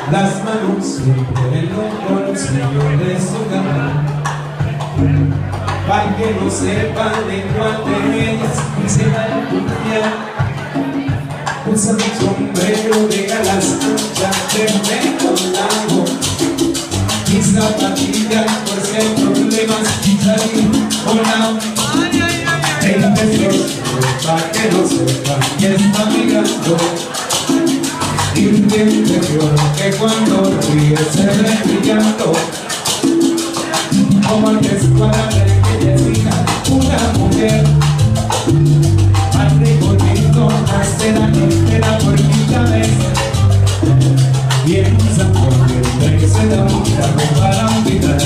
las manos siempre en los bolsillos de su cama, para que no sepan en cuál de ellas se va a puñar. Usa mi sombrero de alas anchas tremendo largo, mis zapatillas por si hay problemas y salir volando. El tesoro para que no sepan que está mirando, y mi interior que cuando ríe se ve brillando, como el descuadre que decía una mujer. Al recorrido hace la espera por quinta vez, y empieza por que se da mucha para olvidar.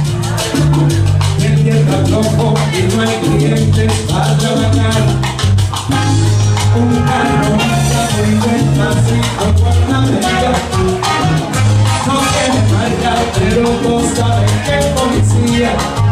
El tierra flojo y no hay clientes para trabajar. Un carro está muy despacito por la avenida, no tiene marca, pero todos saben que es policía.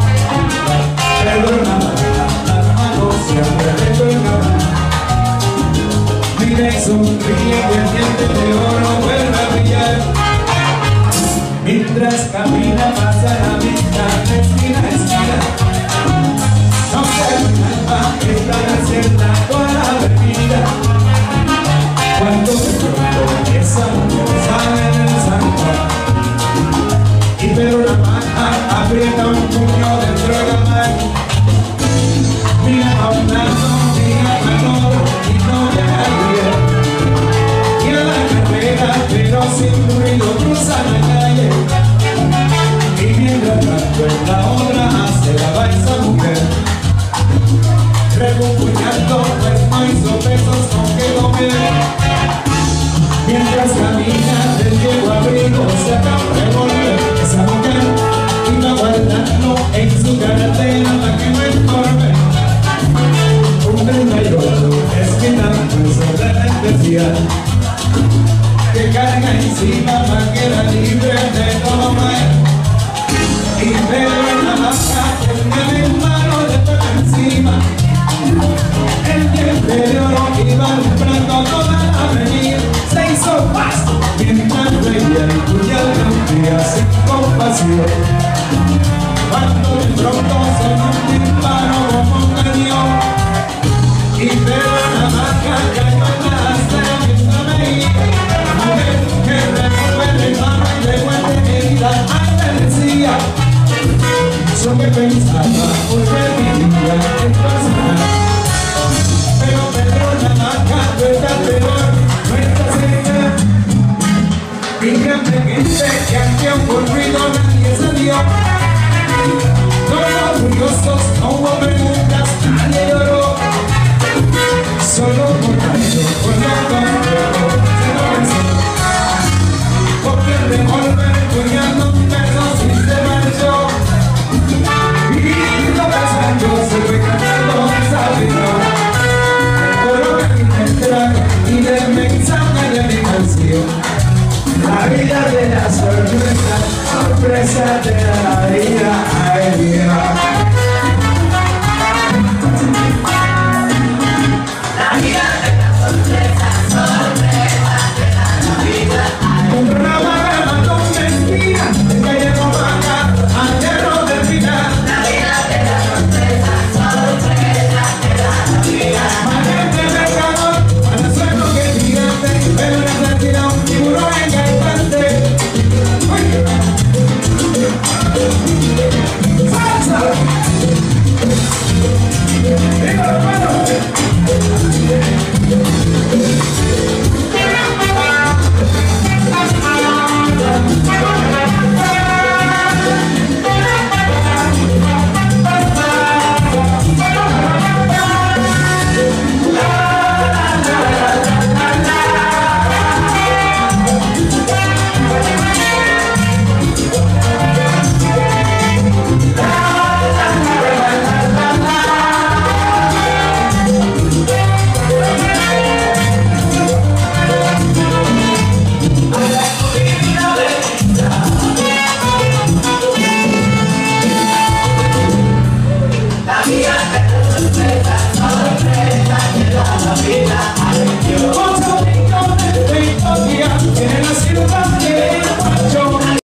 Pero nada, las manos siempre recuerdan. Mira y sonríe que el diente de oro vuelve a brillar, mientras camina pasa la vista de esquina a esquina. No se calma, está desierta toda la avenida, cuando de pronto esa mujer sale del zaguán, y pero la mano aprieta un puño dentro de la mano. Mira a un lado, mira a otro y no llega al día, y a la carrera pero sin ruido cruza la calle, y mientras tanto en la otra hace la va esa mujer, refunfuñando pues no hizo pesos con que comer. Mientras camina del viejo abrigo se acaba de volver esa mujer, y va guardando en su cartera para que no estorbe. Un 38 esquinando sobre la especial, que carga encima para que la libre de todo mal, y veo en la baja que me